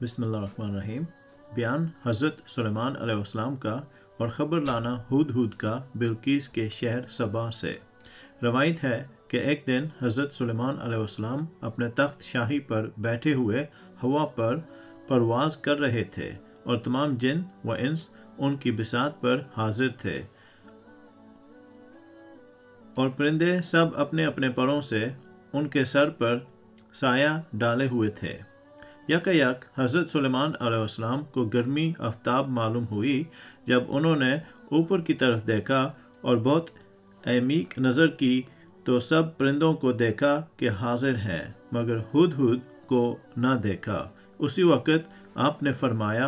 بسم اللہ الرحمن الرحیم۔ بیان حضرت سلیمان علیہ السلام کا اور خبر لانا ہدہد کا بلقیس کے شہر سبا سے۔ روایت ہے کہ ایک دن حضرت سلیمان علیہ السلام اپنے تخت شاہی پر بیٹھے ہوئے ہوا پر پرواز کر رہے تھے اور تمام جن و انس ان کی بساط پر حاضر تھے اور پرندے سب اپنے اپنے پروں سے ان کے سر پر سایہ ڈالے ہوئے تھے۔ یک حضرت سلیمان علیہ السلام کو گرمی آفتاب معلوم ہوئی۔ جب انہوں نے اوپر کی طرف دیکھا اور بہت عمیق نظر کی تو سب پرندوں کو دیکھا کہ حاضر ہیں مگر ہدہد کو نہ دیکھا۔ اسی وقت آپ نے فرمایا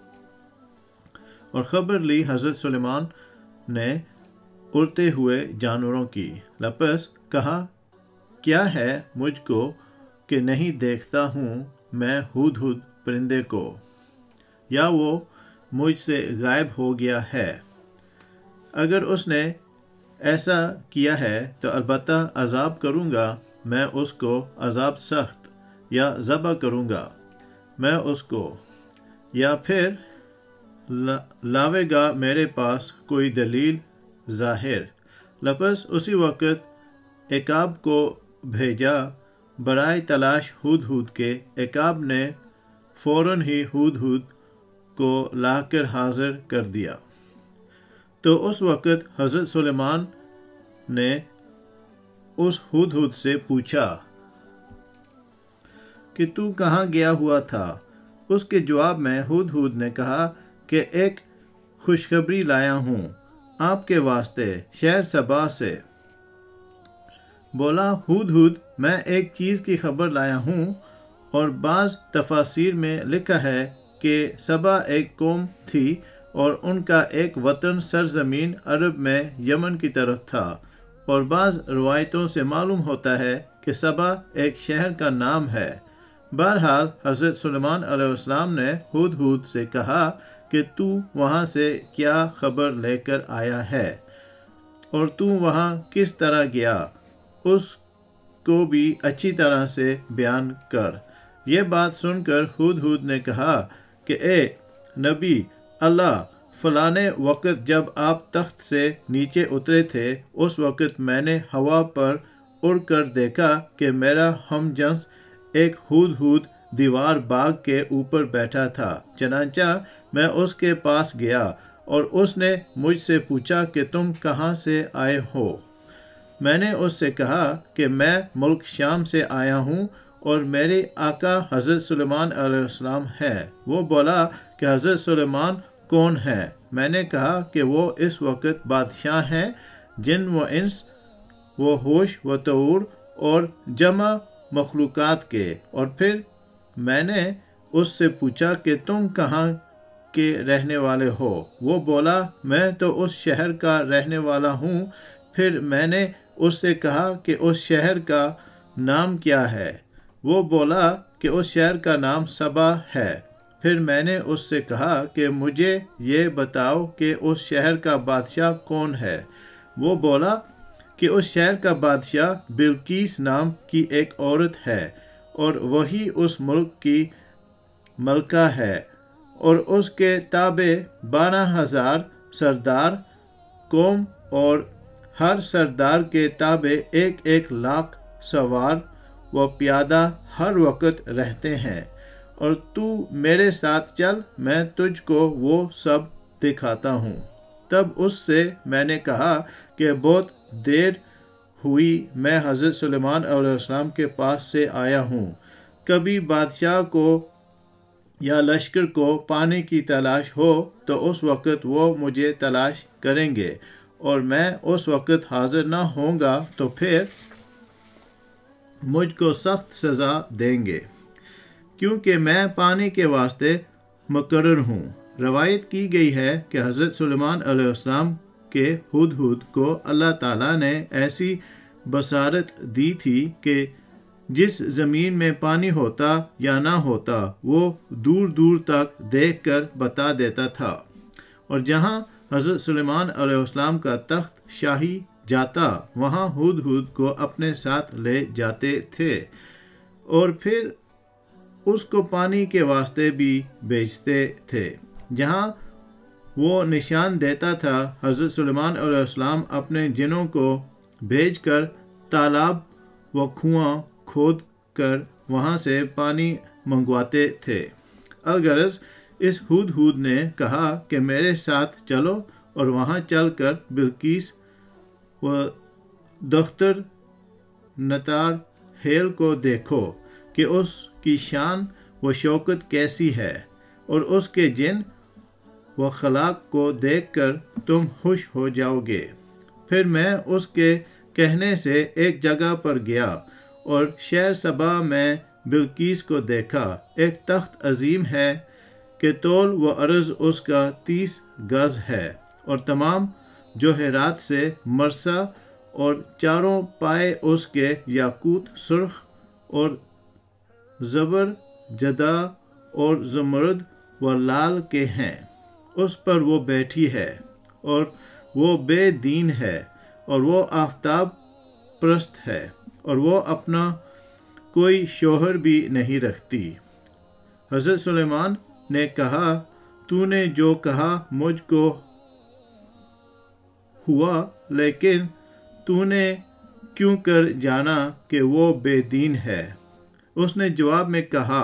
اور خبر لی حضرت سلیمان نے اڑتے ہوئے جانوروں کی۔ لپس کہا کیا ہے مجھ کو کہ نہیں دیکھتا ہوں میں ہدہد پرندے کو، یا وہ مجھ سے غائب ہو گیا ہے؟ اگر اس نے ایسا کیا ہے تو البتہ عذاب کروں گا میں اس کو، عذاب سخت، یا ذبح کروں گا میں اس کو، یا پھر لاوے گا میرے پاس کوئی دلیل ظاہر۔ لپس اسی وقت عقاب کو بھیجا برائے تلاش ہدہد کے۔ عقاب نے فوراً ہی ہدہد کو لا کر حاضر کر دیا۔ تو اس وقت حضرت سلیمان نے اس ہدہد سے پوچھا کہ تو کہاں گیا ہوا تھا؟ اس کے جواب میں ہدہد نے کہا کہ ایک خوشخبری لایا ہوں آپ کے واسطے شہر سبا سے۔ بولا ہدہد میں ایک چیز کی خبر لایا ہوں، اور بعض تفاسیر میں لکھا ہے کہ سبا ایک قوم تھی اور ان کا ایک وطن سرزمین عرب میں یمن کی طرف تھا، اور بعض روایتوں سے معلوم ہوتا ہے کہ سبا ایک شہر کا نام ہے۔ بہرحال حضرت سلیمان علیہ السلام نے ہدہد سے کہا کہ تو وہاں سے کیا خبر لے کر آیا ہے اور تو وہاں کس طرح گیا، اس کو بھی اچھی طرح سے بیان کر۔ یہ بات سن کر ہدہد نے کہا کہ اے نبی اللہ، فلانے وقت جب آپ تخت سے نیچے اترے تھے اس وقت میں نے ہوا پر اڑ کر دیکھا کہ میرا ہم جنس ایک ہدہد دیوار باغ کے اوپر بیٹھا تھا۔ چنانچہ میں اس کے پاس گیا اور اس نے مجھ سے پوچھا کہ تم کہاں سے آئے ہو؟ میں نے اس سے کہا کہ میں ملک شام سے آیا ہوں اور میرے آقا حضرت سلیمان علیہ السلام ہے۔ وہ بولا کہ حضرت سلیمان کون ہے؟ میں نے کہا کہ وہ اس وقت بادشاہ ہیں جن و انس و ہوش و طور اور جمع مخلوقات کے۔ اور پھر میں نے اس سے پوچھا کہ تم کہاں کے رہنے والے ہو؟ وہ بولا میں تو اس شہر کا رہنے والا ہوں۔ پھر میں نے اس سے کہا کہ اس شہر کا نام کیا ہے؟ وہ بولا کہ اس شہر کا نام سبا ہے۔ پھر میں نے اس سے کہا کہ مجھے یہ بتاؤ کہ اس شہر کا بادشاہ کون ہے؟ وہ بولا کہ اس شہر کا بادشاہ بلقیس نام کی ایک عورت ہے اور وہی اس ملک کی ملکہ ہے، اور اس کے تابع 12,000 سردار قوم اور ہر سردار کے تابع 1,00,000 سوار و پیادہ ہر وقت رہتے ہیں، اور تو میرے ساتھ چل میں تجھ کو وہ سب دکھاتا ہوں۔ تب اس سے میں نے کہا کہ بہت دیر ہوئی میں حضرت سلیمان علیہ السلام کے پاس سے آیا ہوں، کبھی بادشاہ کو یا لشکر کو پانے کی تلاش ہو تو اس وقت وہ مجھے تلاش کریں گے اور میں اس وقت حاضر نہ ہوں گا تو پھر مجھ کو سخت سزا دیں گے، کیونکہ میں پانے کے واسطے مقرر ہوں۔ روایت کی گئی ہے کہ حضرت سلیمان علیہ السلام کے ہدہد کو اللہ تعالیٰ نے ایسی بصارت دی تھی کہ جس زمین میں پانی ہوتا یا نہ ہوتا وہ دور دور تک دیکھ کر بتا دیتا تھا، اور جہاں حضرت سلیمان علیہ السلام کا تخت شاہی جاتا وہاں ہدہد کو اپنے ساتھ لے جاتے تھے، اور پھر اس کو پانی کے واسطے بھی بھیجتے تھے۔ جہاں وہ نشان دیتا تھا، حضرت سلیمان علیہ السلام اپنے جنوں کو بھیج کر تالاب و کنواں کھود کر وہاں سے پانی منگواتے تھے۔ الغرض اس ہدہد نے کہا کہ میرے ساتھ چلو اور وہاں چل کر بلقیس و دختر نتار ہیل کو دیکھو کہ اس کی شان و شوکت کیسی ہے، اور اس کے جن و خلاق کو دیکھ کر تم خوش ہو جاؤ گے۔ پھر میں اس کے کہنے سے ایک جگہ پر گیا اور شہر سبا میں بلقیس کو دیکھا۔ ایک تخت عظیم ہے کہ طول و عرض اس کا 30 گز ہے، اور تمام جوہرات سے مرصع، اور چاروں پائے اس کے یاقوت سرخ اور زبر جدہ اور زمرد و لال کے ہیں۔ اس پر وہ بیٹھی ہے، اور وہ بے دین ہے، اور وہ آفتاب پرست ہے، اور وہ اپنا کوئی شوہر بھی نہیں رکھتی۔ حضرت سلیمان نے کہا، تو نے جو کہا مجھ کو ہوا، لیکن تو نے کیوں کر جانا کہ وہ بے دین ہے؟ اس نے جواب میں کہا،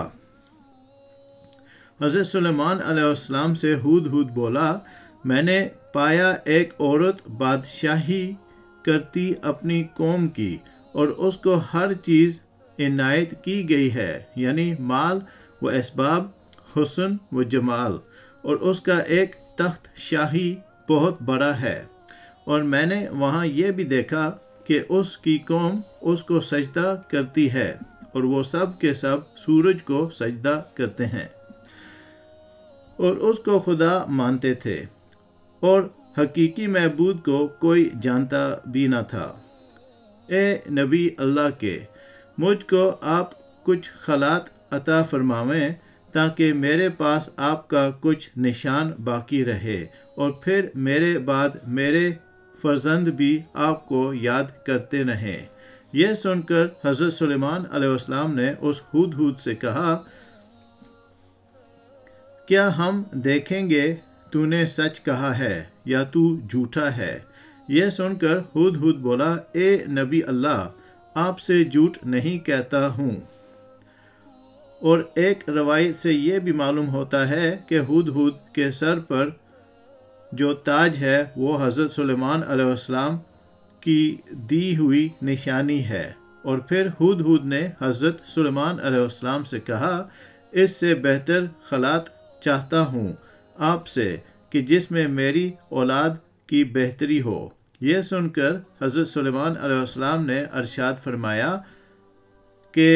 حضرت سلیمان علیہ السلام سے ہدہد بولا، میں نے پایا ایک عورت بادشاہی کرتی اپنی قوم کی، اور اس کو ہر چیز عنایت کی گئی ہے، یعنی مال و اسباب، حسن و جمال، اور اس کا ایک تخت شاہی بہت بڑا ہے۔ اور میں نے وہاں یہ بھی دیکھا کہ اس کی قوم اس کو سجدہ کرتی ہے، اور وہ سب کے سب سورج کو سجدہ کرتے ہیں اور اس کو خدا مانتے تھے، اور حقیقی معبود کو کوئی جانتا بھی نہ تھا۔ اے نبی اللہ کے، مجھ کو آپ کچھ خلات عطا فرمائیں تاکہ میرے پاس آپ کا کچھ نشان باقی رہے، اور پھر میرے بعد میرے فرزند بھی آپ کو یاد کرتے رہیں۔ یہ سن کر حضرت سلیمان علیہ السلام نے اس ہدہد سے کہا، کیا ہم دیکھیں گے تو نے سچ کہا ہے یا تو جھوٹا ہے؟ یہ سن کر ہدہد بولا، اے نبی اللہ، آپ سے جھوٹ نہیں کہتا ہوں۔ اور ایک روایت سے یہ بھی معلوم ہوتا ہے کہ ہدہد کے سر پر جو تاج ہے وہ حضرت سلیمان علیہ السلام کی دی ہوئی نشانی ہے۔ اور پھر ہدہد نے حضرت سلیمان علیہ السلام سے کہا، اس سے بہتر خلات چاہتا ہوں آپ سے کہ جس میں میری اولاد کی بہتری ہو۔ یہ سن کر حضرت سلیمان علیہ السلام نے ارشاد فرمایا کہ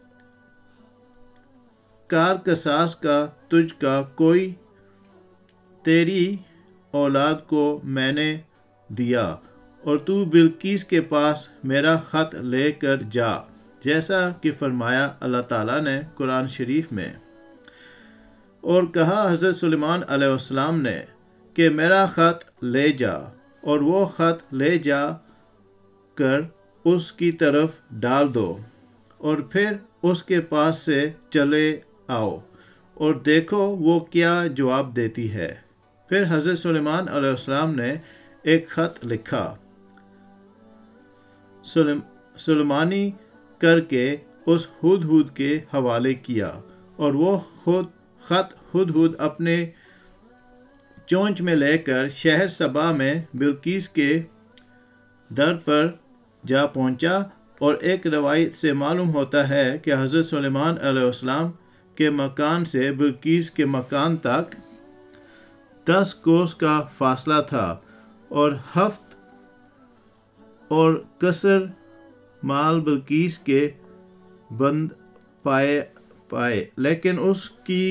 کار قصاص کا تجھ کا کوئی تیری اولاد کو میں نے دیا، اور تو بلقیس کے پاس میرا خط لے کر جا، جیسا کہ فرمایا اللہ تعالیٰ نے قرآن شریف میں۔ اور کہا حضرت سلیمان علیہ السلام نے کہ میرا خط لے جا، اور وہ خط لے جا کر اس کی طرف ڈال دو، اور پھر اس کے پاس سے چلے آؤ اور دیکھو وہ کیا جواب دیتی ہے۔ پھر حضرت سلیمان علیہ السلام نے ایک خط لکھا، سلیمانی کر کے اس ہدہد کے حوالے کیا، اور وہ خط ہدہد اپنے چونچ میں لے کر شہر سبا میں بلقیس کے در پر جا پہنچا۔ اور ایک روایت سے معلوم ہوتا ہے کہ حضرت سلیمان علیہ السلام کے مکان سے بلقیس کے مکان تک 10 کوس کا فاصلہ تھا، اور ہفت اور کثر مال بلقیس کے بند پائے، لیکن اس کی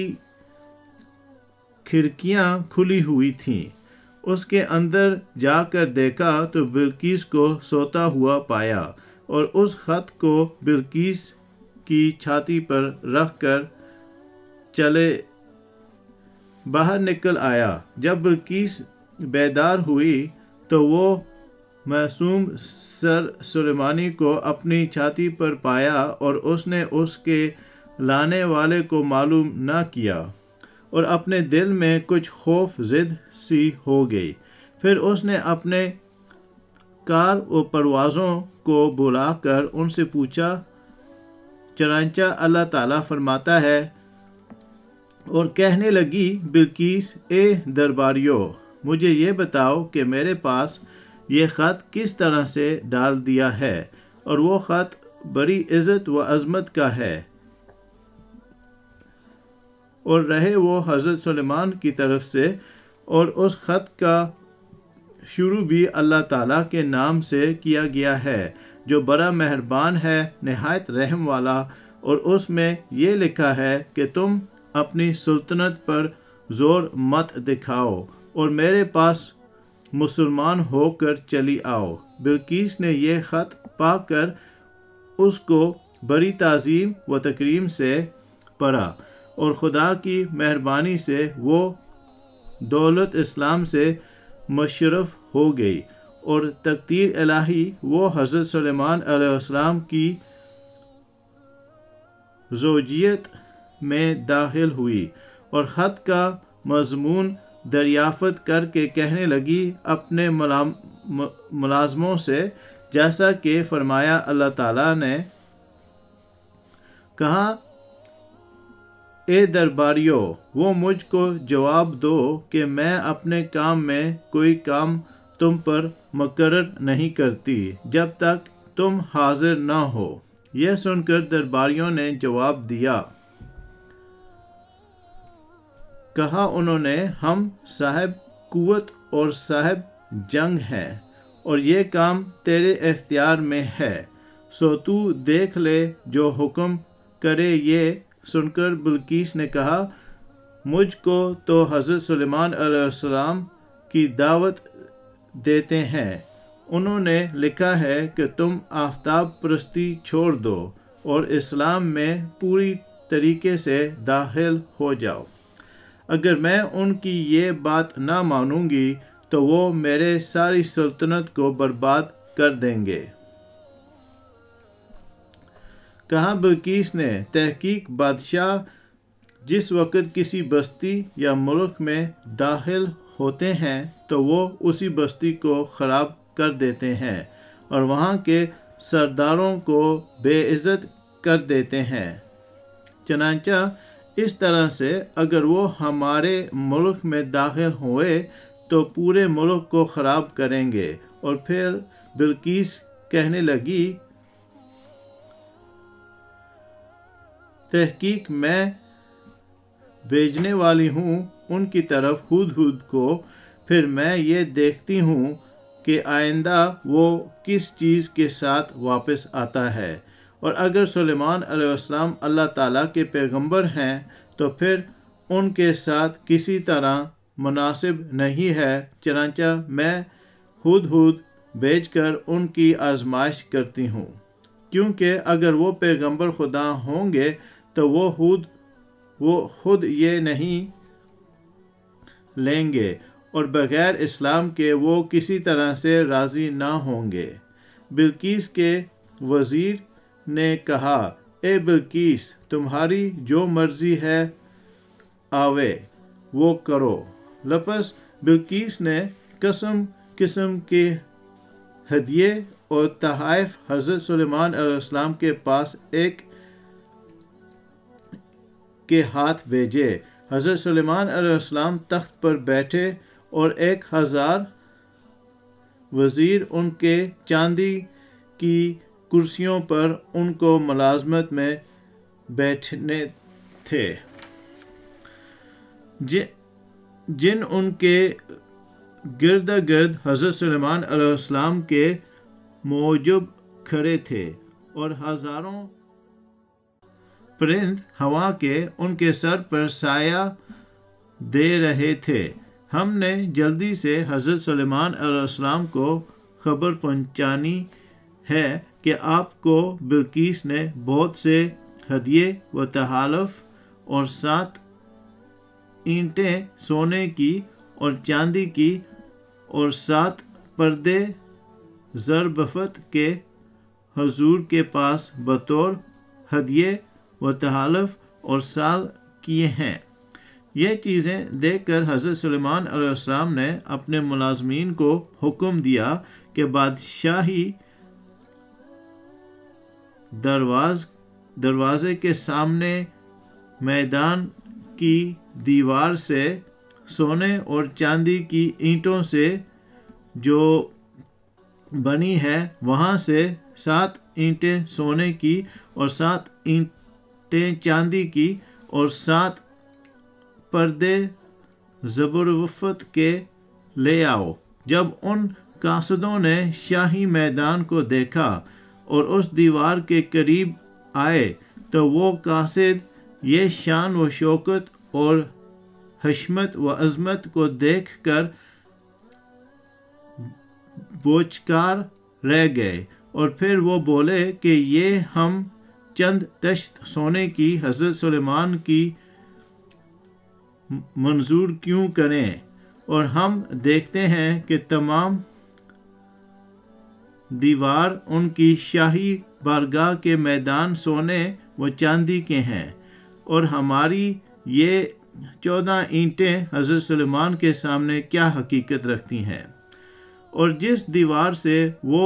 کھڑکیاں کھلی ہوئی تھیں۔ اس کے اندر جا کر دیکھا تو بلقیس کو سوتا ہوا پایا، اور اس خط کو بلقیس کی چھاتی پر رکھ کر چلے باہر نکل آیا۔ جب بلقیس بیدار ہوئی تو وہ معصوم سر سلیمانی کو اپنی چھاتی پر پایا، اور اس نے اس کے لانے والے کو معلوم نہ کیا، اور اپنے دل میں کچھ خوف زد سی ہو گئی۔ پھر اس نے اپنے کار و پروازوں کو بلا کر ان سے پوچھا، چنانچہ اللہ تعالیٰ فرماتا ہے، اور کہنے لگی بلقیس، اے درباریوں، مجھے یہ بتاؤ کہ میرے پاس یہ خط کس طرح سے ڈال دیا ہے، اور وہ خط بڑی عزت و عظمت کا ہے، اور رہے وہ حضرت سلیمان کی طرف سے، اور اس خط کا شروع بھی اللہ تعالیٰ کے نام سے کیا گیا ہے، جو بڑا مہربان ہے، نہایت رحم والا، اور اس میں یہ لکھا ہے کہ تم اپنی سلطنت پر زور مت دکھاؤ، اور میرے پاس مسلمان ہو کر چلی آؤ۔ بلقیس نے یہ خط پا کر اس کو بڑی تعظیم و تکریم سے پڑھا، اور خدا کی مہربانی سے وہ دولت اسلام سے مشرف ہو گئی، اور تقدیر الہی وہ حضرت سلیمان علیہ السلام کی زوجیت میں داخل ہوئی، اور خط کا مضمون دریافت کر کے کہنے لگی اپنے ملازموں سے، جیسا کہ فرمایا اللہ تعالیٰ نے کہا، اے درباریوں، وہ مجھ کو جواب دو کہ میں اپنے کام میں کوئی کام تم پر مقرر نہیں کرتی جب تک تم حاضر نہ ہو۔ یہ سن کر درباریوں نے جواب دیا، کہا انہوں نے، ہم صاحب قوت اور صاحب جنگ ہیں، اور یہ کام تیرے اختیار میں ہے، سو تو دیکھ لے جو حکم کرے۔ یہ سن کر بلقیس نے کہا، مجھ کو تو حضرت سلیمان علیہ السلام کی دعوت دیتے ہیں، انہوں نے لکھا ہے کہ تم آفتاب پرستی چھوڑ دو اور اسلام میں پوری طریقے سے داخل ہو جاؤ۔ اگر میں ان کی یہ بات نہ مانوں گی تو وہ میرے ساری سلطنت کو برباد کر دیں گے۔ کہا بلقیس نے، تحقیق بادشاہ جس وقت کسی بستی یا ملک میں داخل ہوتے ہیں تو وہ اسی بستی کو خراب کر دیتے ہیں، اور وہاں کے سرداروں کو بے عزت کر دیتے ہیں۔ چنانچہ اس طرح سے اگر وہ ہمارے ملک میں داخل ہوئے تو پورے ملک کو خراب کریں گے۔ اور پھر بلقیس کہنے لگی، تحقیق میں بھیجنے والی ہوں ان کی طرف ہدہد کو، پھر میں یہ دیکھتی ہوں کہ آئندہ وہ کس چیز کے ساتھ واپس آتا ہے، اور اگر سلیمان علیہ السلام اللہ تعالیٰ کے پیغمبر ہیں تو پھر ان کے ساتھ کسی طرح مناسب نہیں ہے، چنانچہ میں ہدہد بھیج کر ان کی آزمائش کرتی ہوں، کیونکہ اگر وہ پیغمبر خدا ہوں گے تو وہ خود یہ نہیں لیں گے، اور بغیر اسلام کے وہ کسی طرح سے راضی نہ ہوں گے۔ بلقیس کے وزیر نے کہا، اے بلقیس، تمہاری جو مرضی ہے آوے وہ کرو۔ لپس بلقیس نے قسم قسم کے ہدیے اور تحائف حضرت سلیمان علیہ السلام کے پاس ایک کے ہاتھ بھیجے۔ حضرت سلیمان علیہ السلام تخت پر بیٹھے اور 1000 وزیر ان کے چاندی کی کرسیوں پر ان کو ملازمت میں بیٹھنے تھے، جن ان کے گرد گرد حضرت سلیمان علیہ السلام کے موجب کھڑے تھے، اور ہزاروں پرند ہوا کے ان کے سر پر سایہ دے رہے تھے۔ ہم نے جلدی سے حضرت سلیمان علیہ السلام کو خبر پہنچانی ہے کہ آپ کو بلقیس نے بہت سے ہدیے و تحائف اور 7 اینٹیں سونے کی اور چاندی کی اور 7 پردے زربفت کے حضور کے پاس بطور ہدیے و تحالف اور سال کیے ہیں۔ یہ چیزیں دیکھ کر حضرت سلیمان علیہ السلام نے اپنے ملازمین کو حکم دیا کہ بادشاہی دروازے کے سامنے میدان کی دیوار سے سونے اور چاندی کی اینٹوں سے جو بنی ہے وہاں سے 7 اینٹیں سونے کی اور 7 اینٹیں چاندی کی اور 7 پردے زبرجد کے لے آؤ۔ جب ان قاصدوں نے شاہی میدان کو دیکھا اور اس دیوار کے قریب آئے تو وہ قاصد یہ شان و شوکت اور حشمت و عظمت کو دیکھ کر بوچکار رہ گئے، اور پھر وہ بولے کہ یہ ہم چند تشت سونے کی حضرت سلیمان کی منظور کیوں کریں، اور ہم دیکھتے ہیں کہ تمام دیوار ان کی شاہی بارگاہ کے میدان سونے و چاندی کے ہیں، اور ہماری یہ 14 اینٹیں حضرت سلیمان کے سامنے کیا حقیقت رکھتی ہیں۔ اور جس دیوار سے وہ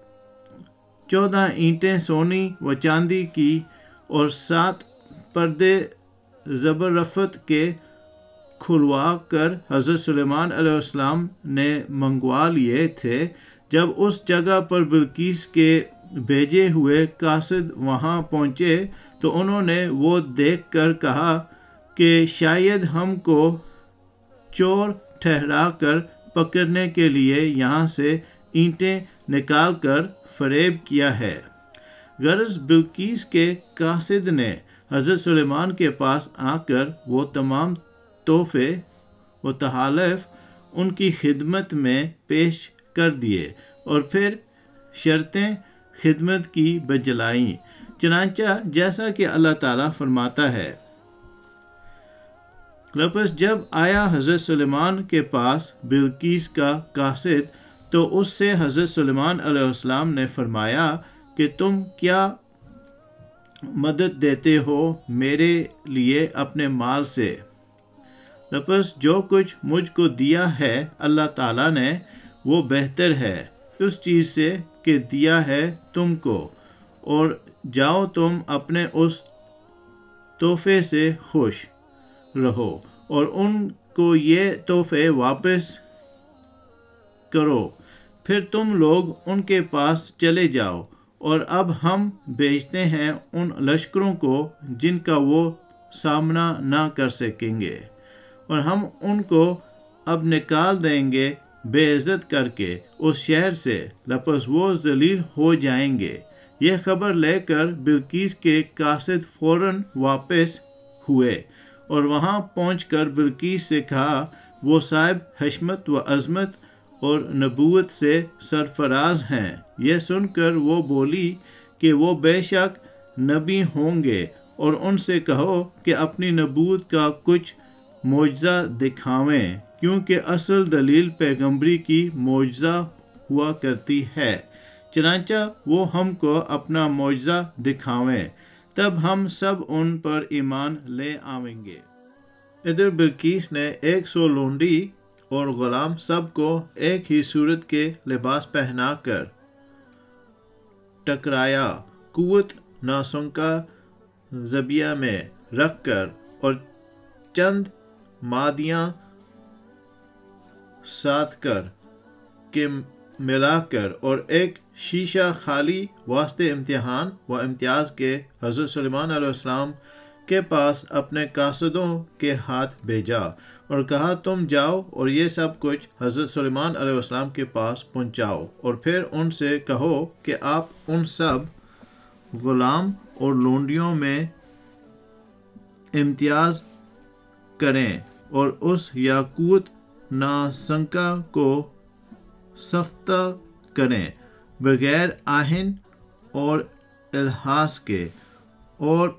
14 اینٹیں سونی و چاندی کی اور 7 پردے زبرجد کے کھلوا کر حضرت سلیمان علیہ السلام نے منگوا لیے تھے، جب اس جگہ پر بلقیس کے بھیجے ہوئے قاصد وہاں پہنچے تو انہوں نے وہ دیکھ کر کہا کہ شاید ہم کو چور ٹھہرا کر پکڑنے کے لیے یہاں سے اینٹیں نکال کر فریب کیا ہے۔ غرض بلقیس کے قاصد نے حضرت سلیمان کے پاس آ کر وہ تمام تحفے و تحائف ان کی خدمت میں پیش کر دیے اور پھر شرطیں خدمت کی بجلائیں، چنانچہ جیسا کہ اللہ تعالیٰ فرماتا ہے۔ پس جب آیا حضرت سلیمان کے پاس بلقیس کا قاصد تو اس سے حضرت سلیمان علیہ السلام نے فرمایا کہ تم کیا مدد دیتے ہو میرے لیے اپنے مال سے؟ پس جو کچھ مجھ کو دیا ہے اللہ تعالیٰ نے وہ بہتر ہے اس چیز سے کہ دیا ہے تم کو، اور جاؤ تم اپنے اس تحفے سے خوش رہو اور ان کو یہ تحفے واپس کرو، پھر تم لوگ ان کے پاس چلے جاؤ، اور اب ہم بھیجتے ہیں ان لشکروں کو جن کا وہ سامنا نہ کر سکیں گے، اور ہم ان کو اب نکال دیں گے بے عزت کر کے اس شہر سے، لپس وہ ذلیل ہو جائیں گے۔ یہ خبر لے کر بلقیس کے قاصد فوراً واپس ہوئے اور وہاں پہنچ کر بلقیس سے کہا، وہ صاحب حشمت و عظمت اور نبوت سے سرفراز ہیں۔ یہ سن کر وہ بولی کہ وہ بے شک نبی ہوں گے، اور ان سے کہو کہ اپنی نبوت کا کچھ معجزہ دکھاویں، کیونکہ اصل دلیل پیغمبری کی معجزہ ہوا کرتی ہے، چنانچہ وہ ہم کو اپنا معجزہ دکھاویں، تب ہم سب ان پر ایمان لے آئیں گے۔ ادھر بلقیس نے 100 لونڈی اور غلام سب کو ایک ہی صورت کے لباس پہنا کر ٹکرایا، قوت ناسنکا زبیہ میں رکھ کر، اور چند مادیاں ساتھ کر کے ملا کر، اور ایک شیشہ خالی واسطے امتحان و امتیاز کے حضرت سلیمان علیہ السلام کے پاس اپنے قاصدوں کے ہاتھ بھیجا اور کہا، تم جاؤ اور یہ سب کچھ حضرت سلیمان علیہ السلام کے پاس پہنچاؤ، اور پھر ان سے کہو کہ آپ ان سب غلام اور لونڈیوں میں امتیاز کریں اور اس یاقوت ناسنکا کو سفتہ کریں بغیر آہن اور الحاظ کے، اور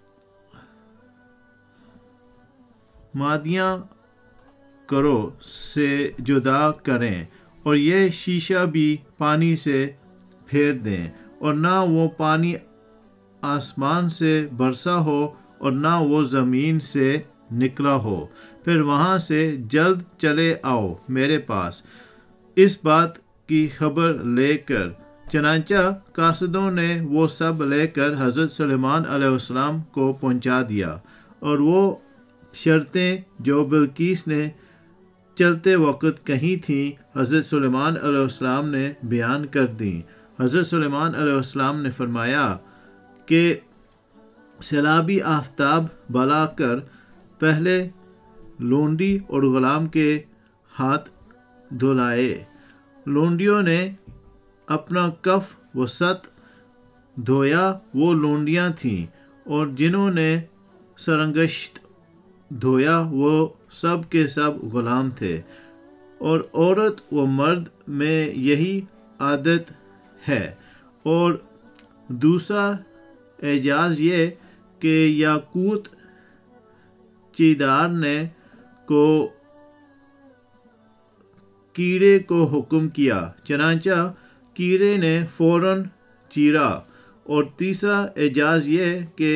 مادیاں کرو سے جدا کریں، اور یہ شیشہ بھی پانی سے پھیر دیں، اور نہ وہ پانی آسمان سے برسا ہو اور نہ وہ زمین سے نکلا ہو، پھر وہاں سے جلد چلے آؤ میرے پاس اس بات کی خبر لے کر۔ چنانچہ قاصدوں نے وہ سب لے کر حضرت سلیمان علیہ السلام کو پہنچا دیا، اور وہ شرطیں جو بلقیس نے چلتے وقت کہی تھیں حضرت سلیمان علیہ السلام نے بیان کر دیں۔ حضرت سلیمان علیہ السلام نے فرمایا کہ سیلابی آفتاب بلا کر پہلے لونڈی اور غلام کے ہاتھ دھلائے۔ لونڈیوں نے اپنا کف وسط دھویا، وہ لونڈیاں تھیں، اور جنہوں نے سرانگشت دھویا وہ سب کے سب غلام تھے، اور عورت و مرد میں یہی عادت ہے۔ اور دوسرا اعجاز یہ کہ یاقوت چیدار نے کو کیڑے کو حکم کیا، چنانچہ کیڑے نے فوراً چیرا۔ اور تیسرا اعجاز یہ کہ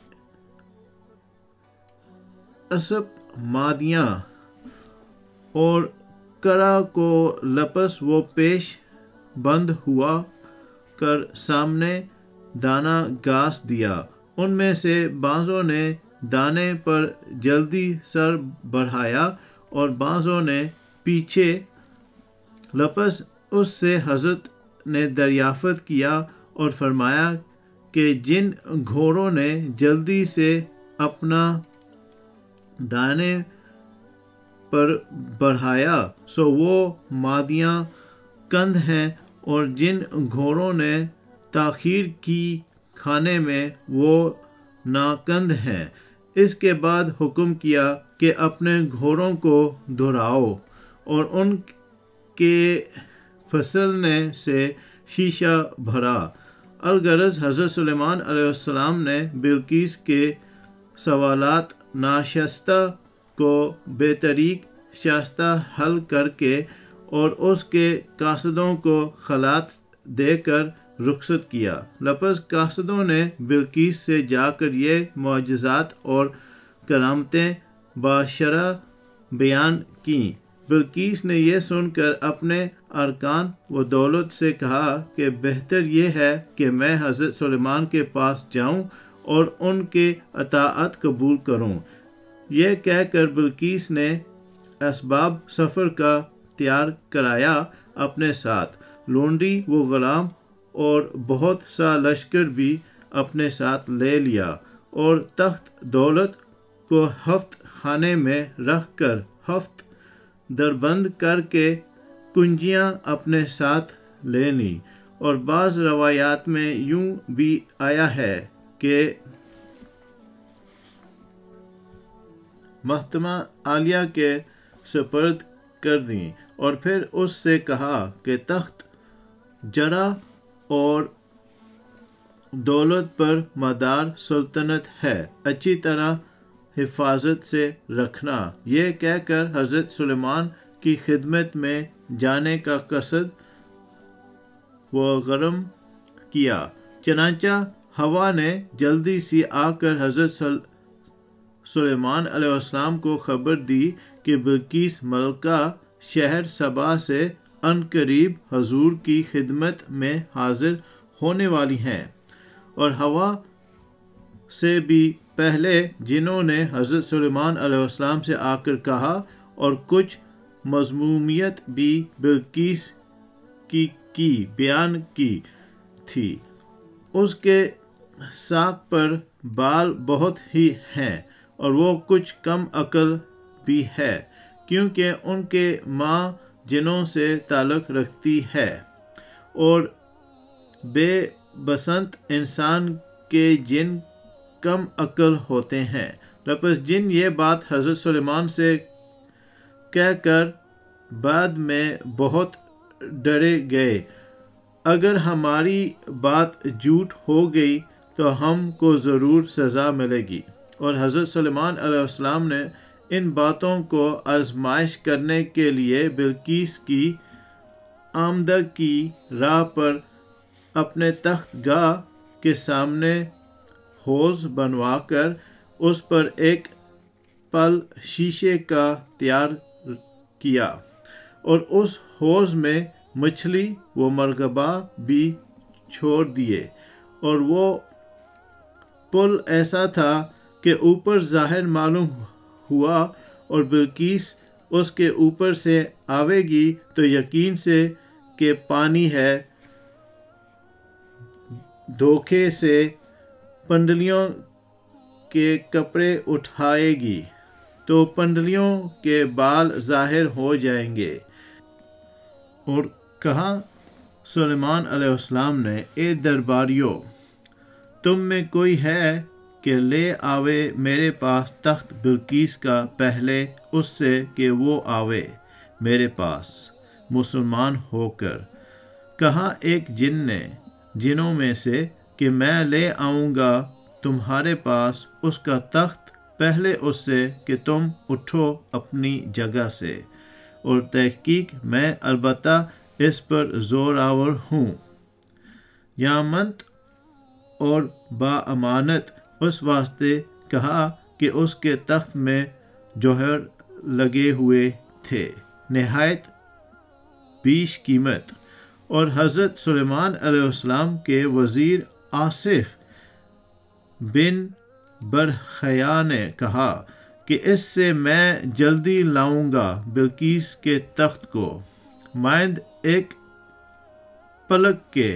اسپ مادیاں اور کرا کو لپس وہ پیش بند ہوا کر سامنے دانہ گھاس دیا۔ ان میں سے بعضوں نے دانے پر جلدی سر بڑھایا اور بعضوں نے پیچھے۔ لپس اس سے حضرت نے دریافت کیا اور فرمایا کہ جن گھوڑوں نے جلدی سے اپنا دانے پر بڑھایا سو وہ مادیاں کند ہیں، اور جن گھوڑوں نے تاخیر کی کھانے میں وہ ناکند ہیں۔ اس کے بعد حکم کیا کہ اپنے گھوڑوں کو دوہراؤ، اور ان کے پھسلنے سے شیشہ بھرا۔ الغرض حضرت سلیمان علیہ السلام نے بلقیس کے سوالات ناشستہ کو بے طریق شائستہ حل کر کے اور اس کے قاصدوں کو خلعت دے کر رخصت کیا۔ لپس قاصدوں نے بلقیس سے جا کر یہ معجزات اور کرامتیں باشرح بیان کیں۔ بلقیس نے یہ سن کر اپنے ارکان و دولت سے کہا کہ بہتر یہ ہے کہ میں حضرت سلیمان کے پاس جاؤں اور ان کے اطاعت قبول کروں۔ یہ کہہ کر بلقیس نے اسباب سفر کا تیار کرایا، اپنے ساتھ لونڈی و غلام اور بہت سا لشکر بھی اپنے ساتھ لے لیا، اور تخت دولت کو ہفت خانے میں رکھ کر ہفت دربند کر کے کنجیاں اپنے ساتھ لے لیں۔ اور بعض روایات میں یوں بھی آیا ہے کہ محتمہ عالیہ کے سپرد کر دیں، اور پھر اس سے کہا کہ تخت جرہ اور دولت پر مدار سلطنت ہے، اچھی طرح حفاظت سے رکھنا۔ یہ کہہ کر حضرت سلیمان کی خدمت میں جانے کا قصد و غرم کیا۔ چنانچہ ہوا نے جلدی سی آ کر حضرت سلیمان علیہ السلام کو خبر دی کہ بلقیس ملکہ شہر سبا سے عنقریب حضور کی خدمت میں حاضر ہونے والی ہیں۔ اور ہوا سے بھی پہلے جنہوں نے حضرت سلیمان علیہ السلام سے آ کر کہا اور کچھ مذمومیت بھی بلقیس کی بیان کی تھی، اس کے ساق پر بال بہت ہی ہیں، اور وہ کچھ کم عقل بھی ہے، کیونکہ ان کے ماں جنوں سے تعلق رکھتی ہے، اور بے بسنت انسان کے جن کم عقل ہوتے ہیں۔ لپس جن یہ بات حضرت سلیمان سے کہہ کر بعد میں بہت ڈرے گئے، اگر ہماری بات جھوٹ ہو گئی تو ہم کو ضرور سزا ملے گی۔ اور حضرت سلیمان علیہ السلام نے ان باتوں کو آزمائش کرنے کے لیے بلقیس کی آمدہ کی راہ پر اپنے تخت گاہ کے سامنے حوض بنوا کر اس پر ایک پل شیشے کا تیار کیا اور اس حوض میں مچھلی و مرغبہ بھی چھوڑ دیے، اور وہ پل ایسا تھا کہ اوپر ظاہر معلوم ہوا، اور بلقیس اس کے اوپر سے آوے گی تو یقین سے کہ پانی ہے، دھوکے سے پنڈلیوں کے کپڑے اٹھائے گی تو پنڈلیوں کے بال ظاہر ہو جائیں گے۔ اور کہا سلیمان علیہ السلام نے، اے درباریوں، تم میں کوئی ہے کہ لے آوے میرے پاس تخت بلقیس کا پہلے اس سے کہ وہ آوے میرے پاس مسلمان ہو کر۔ کہا ایک جن نے جنوں میں سے کہ میں لے آؤں گا تمہارے پاس اس کا تخت پہلے اس سے کہ تم اٹھو اپنی جگہ سے، اور تحقیق میں البتہ اس پر زور آور ہوں۔ یامنت اور باامانت اس واسطے کہا کہ اس کے تخت میں جوہر لگے ہوئے تھے نہایت بیش قیمت۔ اور حضرت سلیمان علیہ السلام کے وزیر آصف بن برخیا نے کہا کہ اس سے میں جلدی لاؤں گا بلقیس کے تخت کو مانند ایک پلک کے۔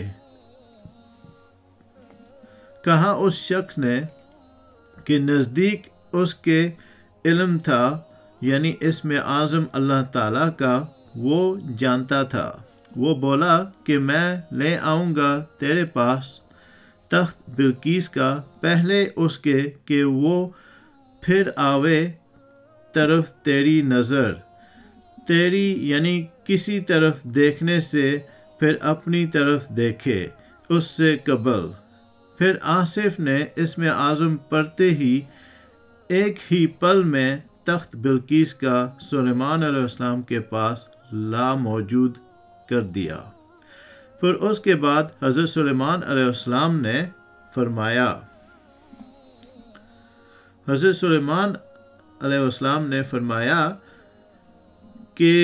کہا اس شخص نے کہ نزدیک اس کے علم تھا، یعنی اسم اعظم اللہ تعالیٰ کا وہ جانتا تھا۔ وہ بولا کہ میں لے آؤں گا تیرے پاس تخت بلقیس کا پہلے اس کے کہ وہ پھر آوے طرف تیری نظر، تیری یعنی کسی طرف دیکھنے سے پھر اپنی طرف دیکھے اس سے قبل۔ پھر آصف نے اسم اعظم پڑھتے ہی ایک ہی پل میں تخت بلقیس کا سلیمان علیہ السلام کے پاس لا موجود کر دیا۔ پھر اس کے بعد حضرت سلیمان علیہ السلام نے فرمایا، حضرت سلیمان علیہ السلام نے فرمایا کہ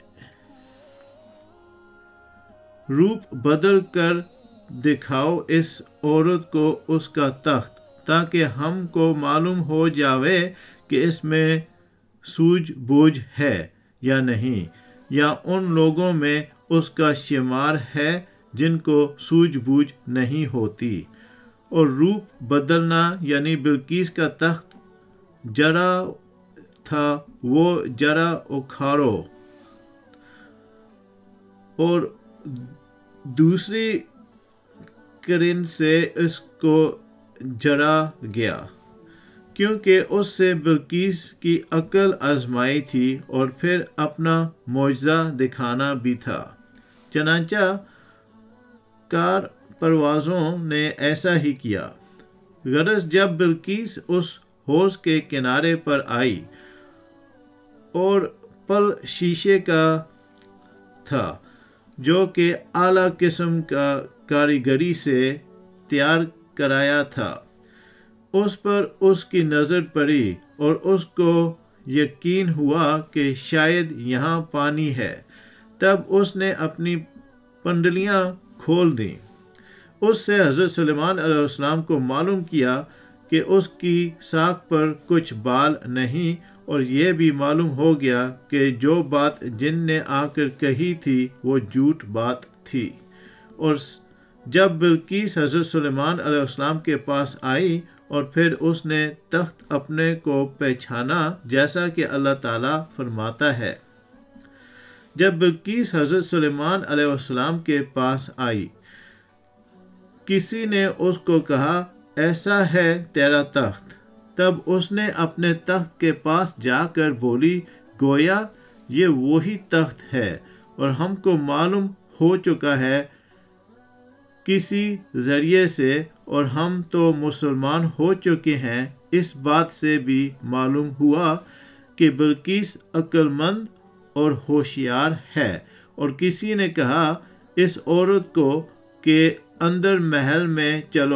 روپ بدل کر دکھاؤ اس عورت کو اس کا تخت، تاکہ ہم کو معلوم ہو جاوے کہ اس میں سوجھ بوجھ ہے یا نہیں، یا ان لوگوں میں اس کا شمار ہے جن کو سوجھ بوجھ نہیں ہوتی۔ اور روپ بدلنا یعنی بلقیس کا تخت جرا تھا، وہ جرا اکھاڑو اور دوسری کرن سے اس کو جرا گیا، کیونکہ اس سے بلقیس کی عقل آزمائی تھی اور پھر اپنا معجزہ دکھانا بھی تھا۔ چنانچہ کار پروازوں نے ایسا ہی کیا۔ غرض جب بلقیس اس حوض کے کنارے پر آئی اور پل شیشے کا تھا جو کہ اعلیٰ قسم کا کاریگری سے تیار کرایا تھا، اس پر اس کی نظر پڑی اور اس کو یقین ہوا کہ شاید یہاں پانی ہے، تب اس نے اپنی پنڈلیاں کھول دیں۔ اس سے حضرت سلیمان علیہ السلام کو معلوم کیا کہ اس کی ساکھ پر کچھ بال نہیں، اور یہ بھی معلوم ہو گیا کہ جو بات جن نے آ کر کہی تھی وہ جھوٹ بات تھی۔ اور جب بلقیس حضرت سلیمان علیہ السلام کے پاس آئی اور پھر اس نے تخت اپنے کو پہچانا، جیسا کہ اللہ تعالیٰ فرماتا ہے، جب بلقیس حضرت سلیمان علیہ السلام کے پاس آئی، کسی نے اس کو کہا ایسا ہے تیرا تخت، تب اس نے اپنے تخت کے پاس جا کر بولی، گویا یہ وہی تخت ہے، اور ہم کو معلوم ہو چکا ہے کسی ذریعے سے، اور ہم تو مسلمان ہو چکے ہیں۔ اس بات سے بھی معلوم ہوا کہ بلقیس عقل مند اور ہوشیار ہے۔ اور کسی نے کہا اس عورت کو کہ اندر محل میں چلو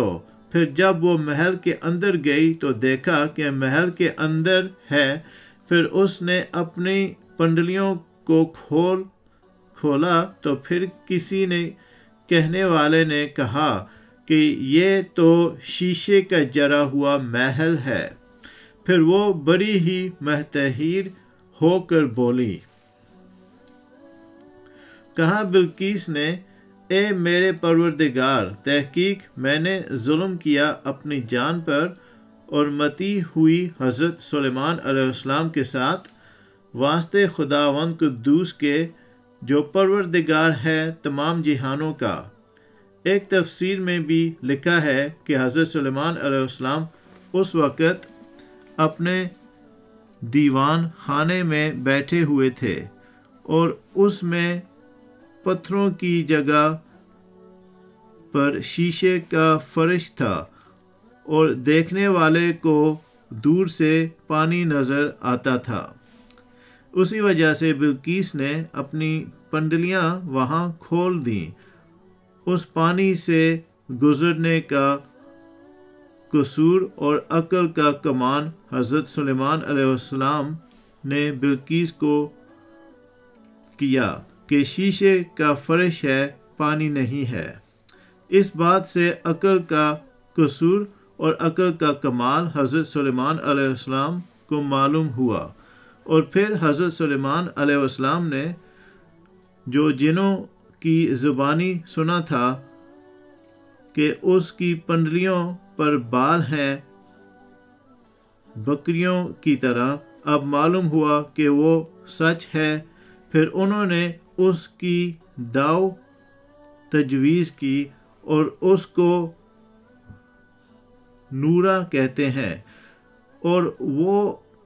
پھر جب وہ محل کے اندر گئی تو دیکھا کہ محل کے اندر ہے۔ پھر اس نے اپنی پنڈلیوں کو کھولا تو پھر کسی نے کہنے والے نے کہا کہ یہ تو شیشے کا جڑا ہوا محل ہے۔ پھر وہ بڑی ہی متحیر ہو کر بولی۔ کہا بلقیس نے، اے میرے پروردگار، تحقیق میں نے ظلم کیا اپنی جان پر اور متی ہوئی حضرت سلیمان علیہ السلام کے ساتھ، واسطے خداوند قدوس کے جو پروردگار ہے تمام جہانوں کا۔ ایک تفسیر میں بھی لکھا ہے کہ حضرت سلیمان علیہ السلام اس وقت اپنے دیوان خانے میں بیٹھے ہوئے تھے اور اس میں پتھروں کی جگہ پر شیشے کا فرش تھا اور دیکھنے والے کو دور سے پانی نظر آتا تھا۔ اسی وجہ سے بلقیس نے اپنی پنڈلیاں وہاں کھول دیں۔ اس پانی سے گزرنے کا قصور اور عقل کا کمان حضرت سلیمان علیہ السلام نے بلقیس کو کیا کہ شیشے کا فرش ہے، پانی نہیں ہے۔ اس بات سے عقل کا قصور اور عقل کا کمال حضرت سلیمان علیہ السلام کو معلوم ہوا۔ اور پھر حضرت سلیمان علیہ السلام نے جو جنوں کی زبانی سنا تھا کہ اس کی پنڈلیوں پر بال ہیں بکریوں کی طرح، اب معلوم ہوا کہ وہ سچ ہے۔ پھر انہوں نے اس کی دعو تجویز کی اور اس کو نورا کہتے ہیں، اور وہ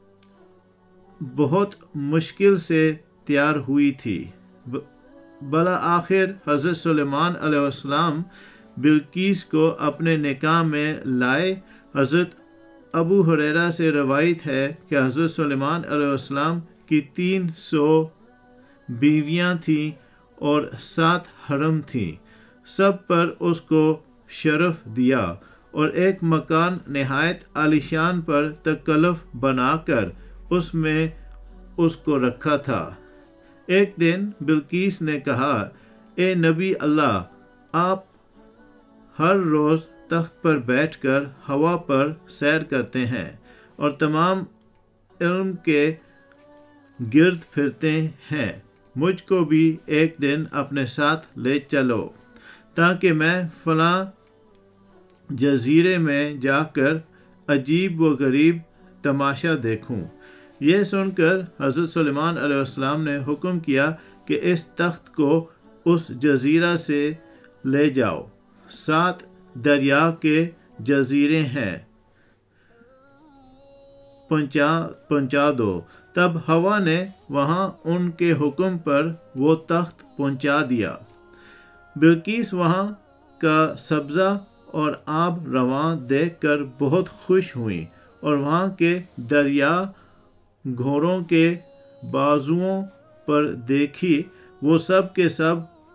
بہت مشکل سے تیار ہوئی تھی۔ بالآخر حضرت سلیمان علیہ السلام بلقیس کو اپنے نکاح میں لائے۔ حضرت ابو ہریرہ سے روایت ہے کہ حضرت سلیمان علیہ السلام کی 300 بیویاں تھیں اور 7 حرم تھیں۔ سب پر اس کو شرف دیا اور ایک مکان نہایت عالیشان پر تکلف بنا کر اس میں اس کو رکھا تھا۔ ایک دن بلقیس نے کہا، اے نبی اللہ، آپ ہر روز تخت پر بیٹھ کر ہوا پر سیر کرتے ہیں اور تمام علم کے گرد پھرتے ہیں، مجھ کو بھی ایک دن اپنے ساتھ لے چلو تاکہ میں فلاں جزیرے میں جا کر عجیب و غریب تماشا دیکھوں۔ یہ سن کر حضرت سلیمان علیہ السلام نے حکم کیا کہ اس تخت کو اس جزیرہ سے لے جاؤ۔ 7 دریا کے جزیرے ہیں، پہنچا دو۔ تب ہوا نے وہاں ان کے حکم پر وہ تخت پہنچا دیا۔ بلقیس وہاں کا سبزہ اور آب رواں دیکھ کر بہت خوش ہوئیں اور وہاں کے دریا گھوڑوں کے بازوؤں پر دیکھی، وہ سب کے سب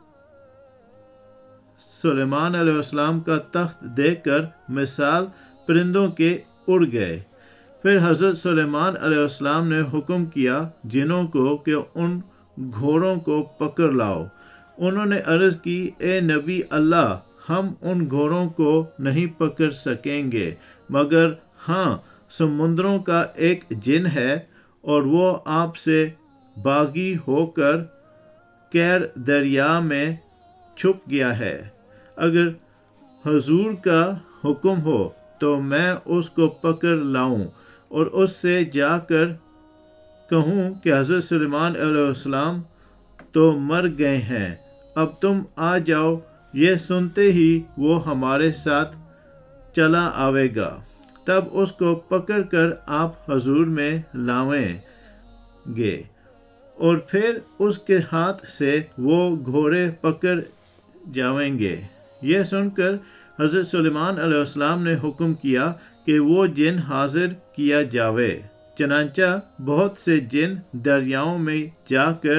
سلیمان علیہ السلام کا تخت دیکھ کر مثال پرندوں کے اڑ گئے۔ پھر حضرت سلیمان علیہ السلام نے حکم کیا جنوں کو کہ ان گھوڑوں کو پکڑ لاؤ۔ انہوں نے عرض کی، اے نبی اللہ، ہم ان گھوڑوں کو نہیں پکڑ سکیں گے، مگر ہاں سمندروں کا ایک جن ہے اور وہ آپ سے باغی ہو کر کیر دریا میں چھپ گیا ہے۔ اگر حضور کا حکم ہو تو میں اس کو پکڑ لاؤں اور اس سے جا کر کہوں کہ حضرت سلیمان علیہ السلام تو مر گئے ہیں، اب تم آ جاؤ۔ یہ سنتے ہی وہ ہمارے ساتھ چلا آئے گا، تب اس کو پکڑ کر آپ حضور میں لاویں گے اور پھر اس کے ہاتھ سے وہ گھوڑے پکڑ جائیں گے۔ یہ سن کر حضرت سلیمان علیہ السلام نے حکم کیا کہ وہ جن حاضر کیا جاوے۔ چنانچہ بہت سے جن دریاؤں میں جا کر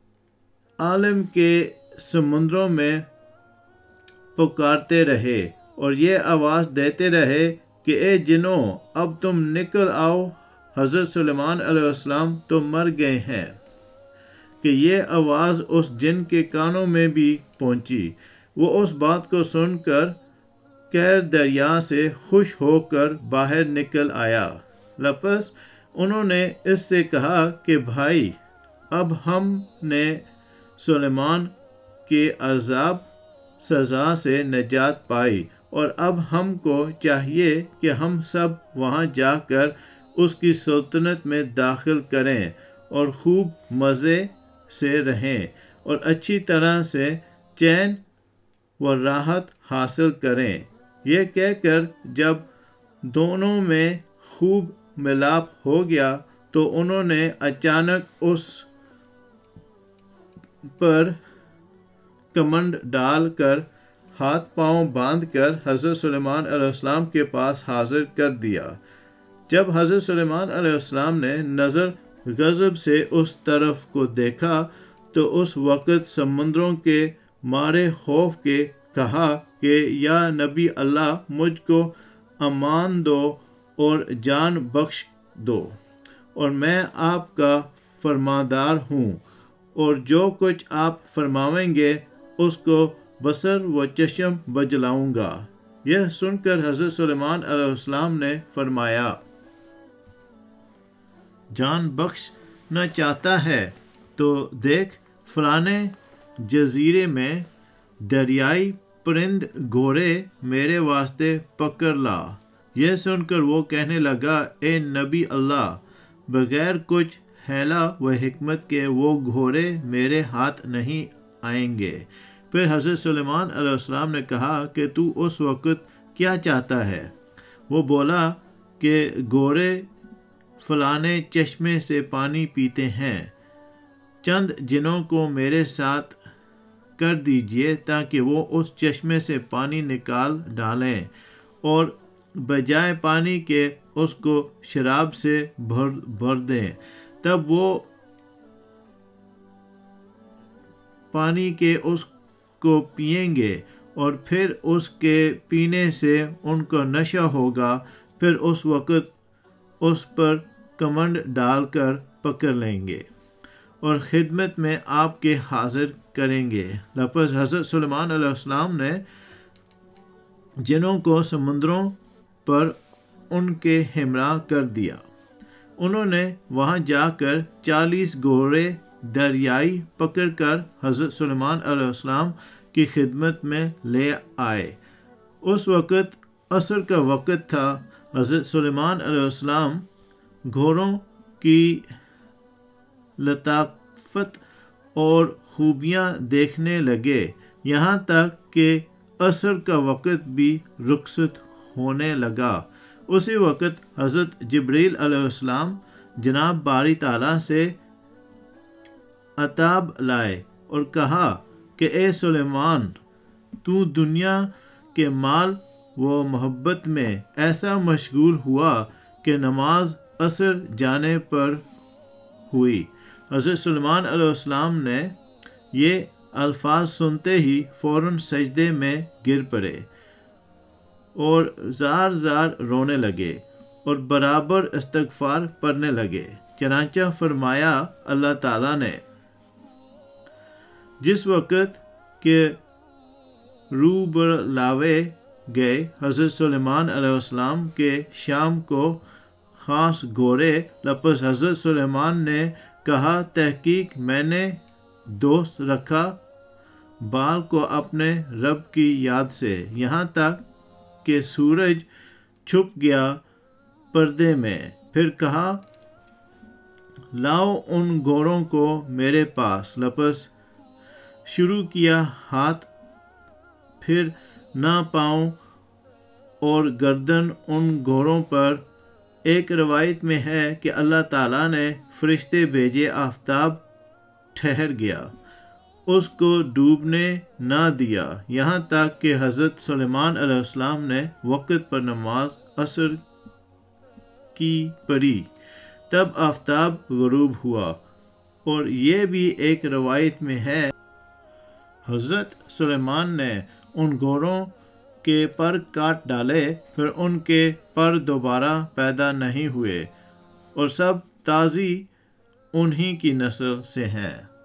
عالم کے سمندروں میں پکارتے رہے اور یہ آواز دیتے رہے کہ اے جنوں اب تم نکل آؤ، حضرت سلیمان علیہ السلام تو مر گئے ہیں، کہ یہ آواز اس جن کے کانوں میں بھی پہنچی۔ وہ اس بات کو سن کر کیر دریا سے خوش ہو کر باہر نکل آیا۔ لپس انہوں نے اس سے کہا کہ بھائی، اب ہم نے سلیمان کے عذاب سزا سے نجات پائی، اور اب ہم کو چاہیے کہ ہم سب وہاں جا کر اس کی سلطنت میں داخل کریں اور خوب مزے سے رہیں اور اچھی طرح سے چین و راحت حاصل کریں۔ یہ کہہ کر جب دونوں میں خوب ملاپ ہو گیا تو انہوں نے اچانک اس پر کمنڈ ڈال کر ہاتھ پاؤں باندھ کر حضرت سلیمان علیہ السلام کے پاس حاضر کر دیا۔ جب حضرت سلیمان علیہ السلام نے نظر غضب سے اس طرف کو دیکھا تو اس وقت سمندروں کے مارے خوف کے کہا کہ یا نبی اللہ، مجھ کو امان دو اور جان بخش دو، اور میں آپ کا فرماندار ہوں، اور جو کچھ آپ فرمائیں گے اس کو بصر و چشم بجلاؤں گا۔ یہ سن کر حضرت سلیمان علیہ السلام نے فرمایا، جان بخشنا چاہتا ہے تو دیکھ فلانے جزیرے میں دریائی پرند گھوڑے میرے واسطے پکڑ لا۔ یہ سن کر وہ کہنے لگا، اے نبی اللہ، بغیر کچھ حیلہ و حکمت کے وہ گھوڑے میرے ہاتھ نہیں آئیں گے۔ پھر حضرت سلیمان علیہ السلام نے کہا کہ تو اس وقت کیا چاہتا ہے؟ وہ بولا کہ گھوڑے فلانے چشمے سے پانی پیتے ہیں، چند جنوں کو میرے ساتھ کر دیجئے تاکہ وہ اس چشمے سے پانی نکال ڈالیں اور بجائے پانی کے اس کو شراب سے بھر دیں۔ تب وہ پانی کے اس کو پئیں گے اور پھر اس کے پینے سے ان کو نشہ ہوگا، پھر اس وقت اس پر کمنڈ ڈال کر پکڑ لیں گے اور خدمت میں آپ کے حاضر کریں گے۔ لپس حضرت سلیمان علیہ السلام نے جنوں کو سمندروں پر ان کے ہمراہ کر دیا۔ انہوں نے وہاں جا کر 40 گھوڑے دریائی پکڑ کر حضرت سلیمان علیہ السلام کی خدمت میں لے آئے۔ اس وقت عصر کا وقت تھا۔ حضرت سلیمان علیہ السلام گھوڑوں کی لطافت اور خوبیاں دیکھنے لگے، یہاں تک کہ عصر کا وقت بھی رخصت ہونے لگا۔ اسی وقت حضرت جبریل علیہ السلام جناب باری تعالیٰ سے عتاب لائے اور کہا کہ اے سلیمان، تو دنیا کے مال و محبت میں ایسا مشغول ہوا کہ نماز عصر جانے پر ہوئی۔ حضرت سلیمان علیہ السلام نے یہ الفاظ سنتے ہی فوراً سجدے میں گر پڑے اور زار زار رونے لگے اور برابر استغفار پڑھنے لگے۔ چنانچہ فرمایا اللہ تعالیٰ نے، جس وقت کہ روبر لاوے گئے حضرت سلیمان علیہ السلام کے شام کو خاص گھوڑے، لپس حضرت سلیمان نے کہا، تحقیق میں نے دوست رکھا بال کو اپنے رب کی یاد سے، یہاں تک کہ سورج چھپ گیا پردے میں۔ پھر کہا، لاؤ ان گھوڑوں کو میرے پاس۔ لپس شروع کیا ہاتھ، پھر نہ پاؤں اور گردن ان گھوڑوں پر۔ ایک روایت میں ہے کہ اللہ تعالیٰ نے فرشتے بھیجے، آفتاب ٹھہر گیا، اس کو ڈوبنے نہ دیا، یہاں تک کہ حضرت سلیمان علیہ السلام نے وقت پر نماز عصر کی پڑھی، تب آفتاب غروب ہوا۔ اور یہ بھی ایک روایت میں ہے، حضرت سلیمان نے ان گھوڑوں کے پر کاٹ ڈالے، پھر ان کے پر دوبارہ پیدا نہیں ہوئے، اور سب تازی انہی کی نسل سے ہیں۔